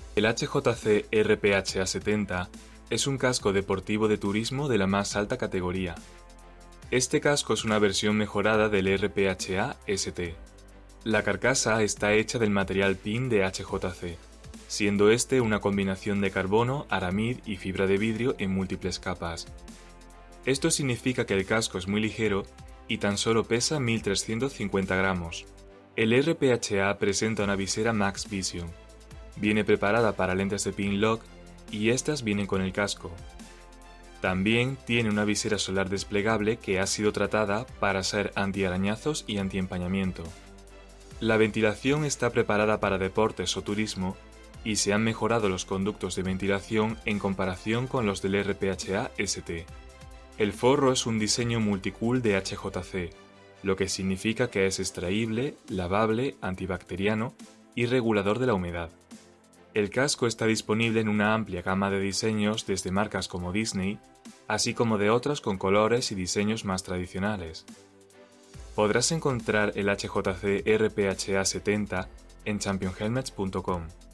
El HJC RPHA 70 es un casco deportivo de turismo de la más alta categoría. Este casco es una versión mejorada del RPHA ST. La carcasa está hecha del material PIN de HJC, siendo este una combinación de carbono, aramid y fibra de vidrio en múltiples capas. Esto significa que el casco es muy ligero y tan solo pesa 1350 gramos. El RPHA presenta una visera Max Vision. Viene preparada para lentes de pin lock y estas vienen con el casco. También tiene una visera solar desplegable que ha sido tratada para ser antiarañazos y antiempañamiento. La ventilación está preparada para deportes o turismo y se han mejorado los conductos de ventilación en comparación con los del RPHA ST. El forro es un diseño multicool de HJC, lo que significa que es extraíble, lavable, antibacteriano y regulador de la humedad. El casco está disponible en una amplia gama de diseños desde marcas como Disney, así como de otras con colores y diseños más tradicionales. Podrás encontrar el HJC RPHA 70 en championhelmets.com.